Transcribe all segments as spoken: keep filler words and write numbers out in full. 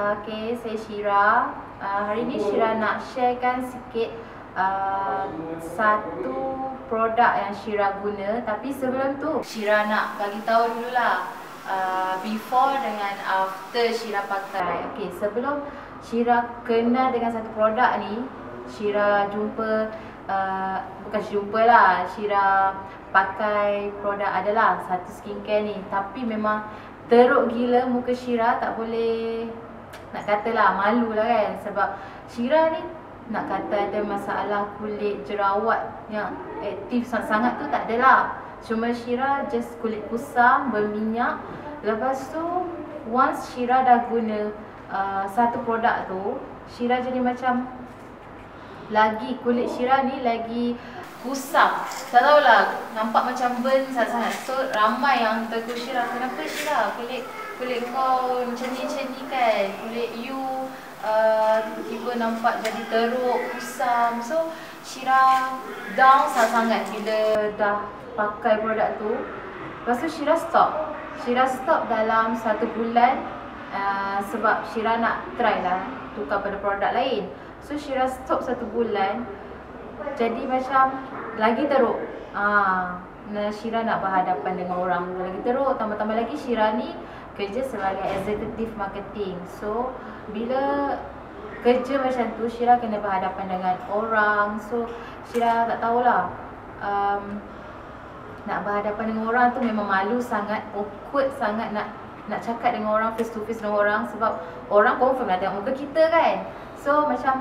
Uh, okay, saya Syira. Uh, hari ni Syira nak sharekan sikit uh, satu produk yang Syira guna. Tapi sebelum tu, Syira nak bagi tahu dululah uh, before dengan after Syira pakai. Okay, sebelum Syira kenal dengan satu produk ni, Syira jumpa, uh, bukan jumpa lah, Syira pakai produk adalah satu skincare ni. Tapi memang teruk gila muka Syira, tak boleh nak katalah, malu lah kan. Sebab Syira ni nak kata ada masalah kulit jerawat yang aktif sangat-sangat tu tak adalah. Cuma Syira just kulit kusam, berminyak. Lepas tu once Syira dah guna uh, satu produk tu, Syira jadi macam lagi kulit Syira ni lagi kusam. Tak tahulah, nampak macam burn sangat-sangat. So ramai yang tegur Syira, kenapa Syira kulit kulit kau macam ni macam ni kan, kulit you uh, tiba-tiba nampak jadi teruk, kusam. So Syira down sangat-sangat bila dah pakai produk tu. Lepas tu Syira stop. Syira stop dalam satu bulan uh, sebab Syira nak try lah tukar pada produk lain. So Syira stop satu bulan, jadi macam lagi teruk. Ah, nah, Syira nak berhadapan dengan orang lagi teruk. Tambah-tambah lagi Syira ni kerja sebagai executive marketing. So bila kerja macam tu, Syira kena berhadapan dengan orang. So Syira tak tahulah, um, nak berhadapan dengan orang tu memang malu sangat, awkward sangat nak nak cakap dengan orang face to face dengan orang. Sebab orang confirm lah tengok muka kita kan. So macam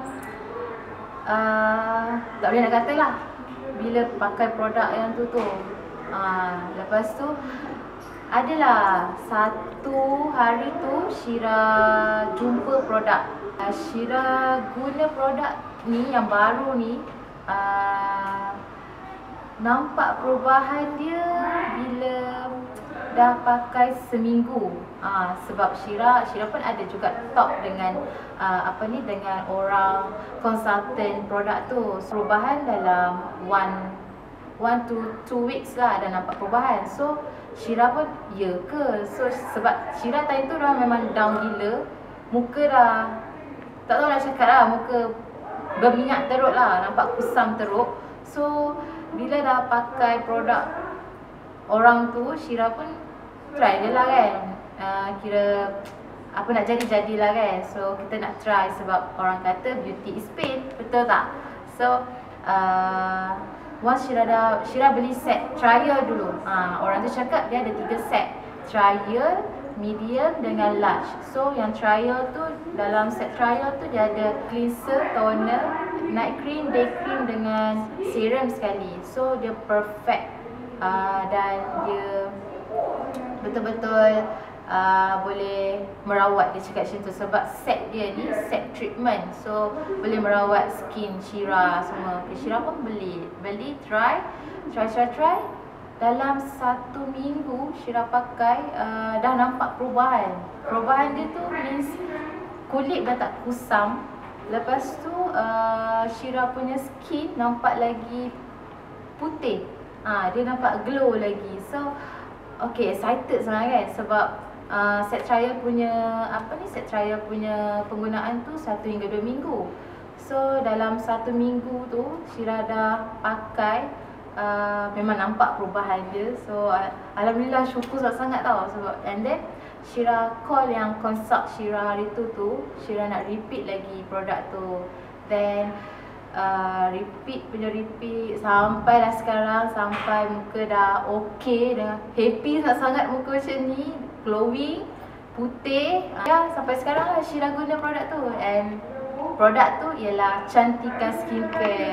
uh, tak boleh nak kata lah bila pakai produk yang tu tu. uh, Lepas tu adalah satu hari tu Syira jumpa produk. uh, Syira guna produk ni yang baru ni. uh, Nampak perubahan dia bila dah pakai seminggu. uh, Sebab Syira Syira pun ada juga talk dengan uh, apa ni dengan orang konsultan produk tu. Perubahan dalam one one to two weeks lah dah nampak perubahan. So Syira pun ya ke? So sebab Syira time tu dah memang down gila, muka dah tak tahu nak cakap lah, muka berminyak teruk lah, nampak kusam teruk. So bila dah pakai produk orang tu, Syira pun try je lah kan. uh, Kira apa nak jadi-jadilah kan. So kita nak try sebab orang kata beauty is pain, betul tak? So uh, once Syira dah, Syira beli set trial dulu. ha, Orang tu cakap dia ada tiga set, trial, medium dengan large. So yang trial tu, dalam set trial tu dia ada cleanser, toner, night cream, day cream dengan serum sekali. So dia perfect, uh, dan dia betul-betul uh, boleh merawat, dia cakap macam tu. Sebab set dia ni set treatment, so boleh merawat skin Syira semua. Okay, Syira pun beli Beli, try Try, try, try Dalam satu minggu Syira pakai, uh, dah nampak perubahan. Perubahan dia tu means kulit dah tak kusam. Lepas tu uh, Syira punya skin nampak lagi putih. Ah, dia nampak glow lagi. So okay, excited sangat kan. Sebab uh, set trial punya apa ni set trial punya penggunaan tu satu hingga dua minggu. So dalam satu minggu tu Syira dah pakai, uh, memang nampak perubahan dia. So uh, alhamdulillah, syukur sangat-sangat tau. Sebab and then Syira call yang consult Syira hari tu tu, Syira nak repeat lagi produk tu. Then uh, repeat punya repeat sampailah sekarang, sampai muka dah okay, dah happy sangat-sangat muka macam ni, glowing, putih. uh, Ya, sampai sekarang lah Syira guna produk tu. And produk tu ialah Cantika Skincare.